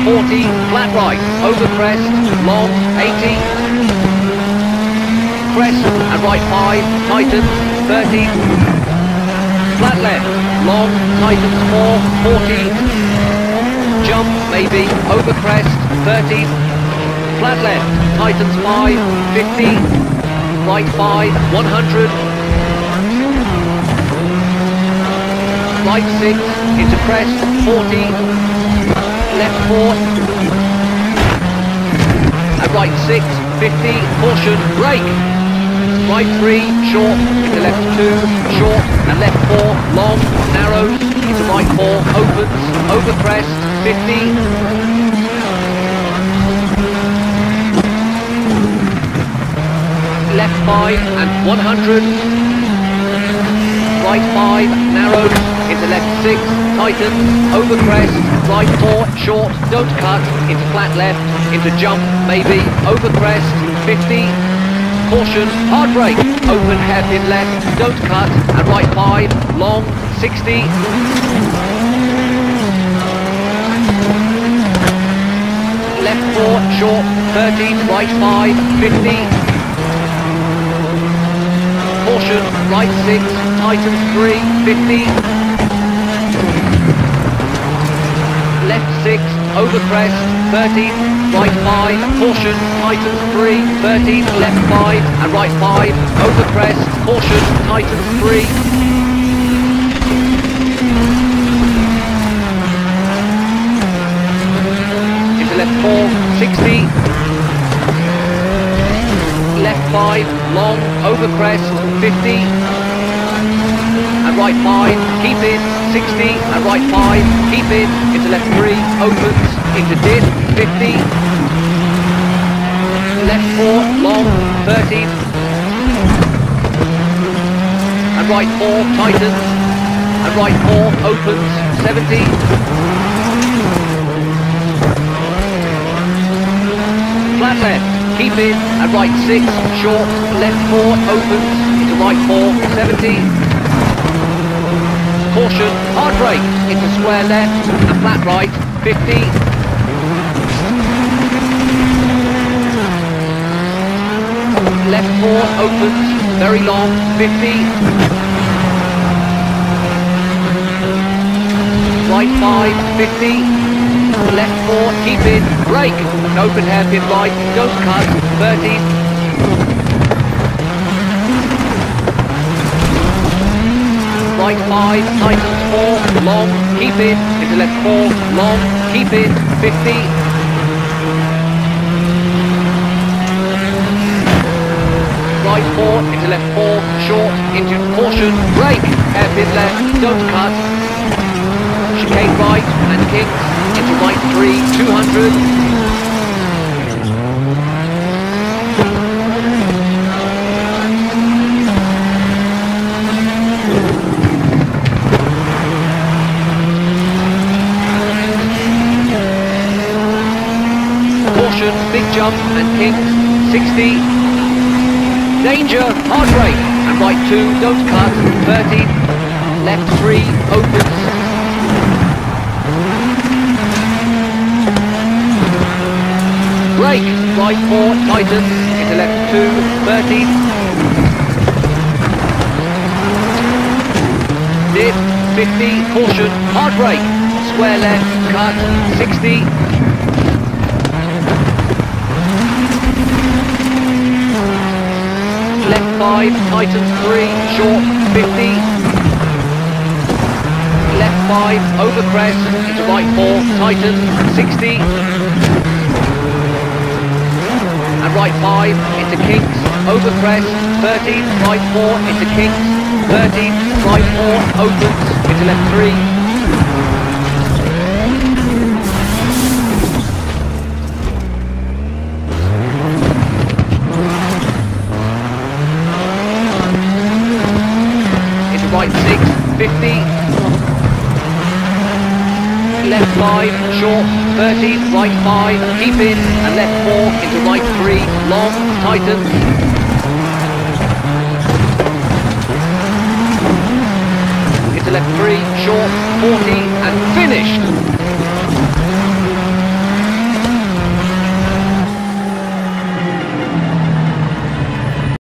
40, flat right, over crest, long, 80. Crest and right 5, tightens, 30. Flat left, long, tightens 4, 40. Jump, maybe, over crest, 30. Flat left, tightens 5, 50. Right 5, 100. Right 6, into crest, 40. Left 4. And right 6, 50. Caution, brake. Right 3, short, into left 2, short, and left 4, long, narrows, into right 4, opens, over crest, 50. Left 5 and 100. Right 5, narrows, into left 6, tightens, over crest, right 4, short, don't cut, into flat left, into jump, maybe, over crest, 50. Caution, hard brake, open hairpin left, don't cut, and right 5, long, 60. Left 4, short, 30, right 5, 50. Caution, right 6, tightens 3, 50. Left 6, over crest, 30, right 5, caution, tightens 3, 30, left 5, and right 5, over crest, caution, tightens 3. Into left 4, 60. Left 5, long, over crest, 50. And right 5, keep in, 60, and right 5, keep in, into left 3, opens, into dip, 50. Left 4, long, 30. And right 4, tightens, and right 4, opens, 70. Flat left, keep in, and right 6, short, left 4, opens, into right 4, 70. Caution, hard brake, into square left, and flat right, 50. Left 4, opens, very long, 50. Right 5, 50. Left 4, keep in, brake, and open hairpin right, don't cut, 30. Right 5, tightens 4, long, keep in, into left 4, long, keep in, 50. Right 4, into left 4, short, into caution, brake, hairpin left, don't cut. Chicane right, and kicks, into right 3, 200. Caution, big jump and kicks, 60. Danger, hard brake, and right 2, don't cut, 30. Left 3, opens. Brake, right 4, tightens, into left 2, 30. Dip, 50, caution, hard brake, square left, cut, 60. Left 5, tightens 3, short, 50. Left 5, over crest, into right 4, tightens, 60. And right 5, into kinks, over crest, 30, right 4, into kinks, 30, right 4, opens, into left 3. Right 6, 50. Left 5, short, 30, right 5, keep in, and left 4, into right 3, long, tightens. Into left 3, short, 40.